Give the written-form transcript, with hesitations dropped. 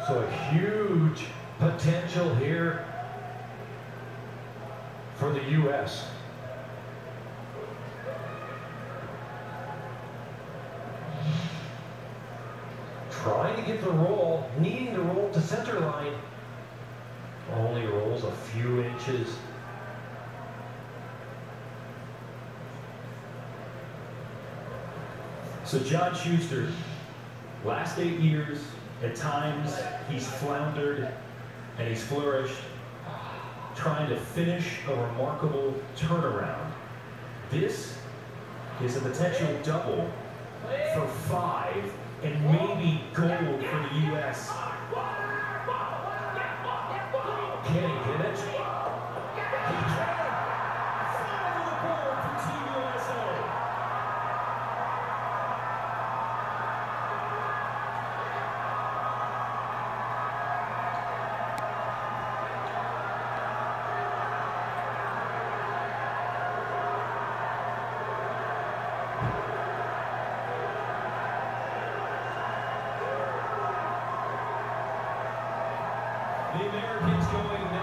So a huge potential here for the U.S. Trying to get the roll, needing to roll to center line. Only rolls a few inches. So John Shuster, last 8 years, at times he's floundered and he's flourished, trying to finish a remarkable turnaround. This is a potential double for 5 and maybe gold for the U.S. Can he get it? He can! 5 on the board for Team USA. The Americans going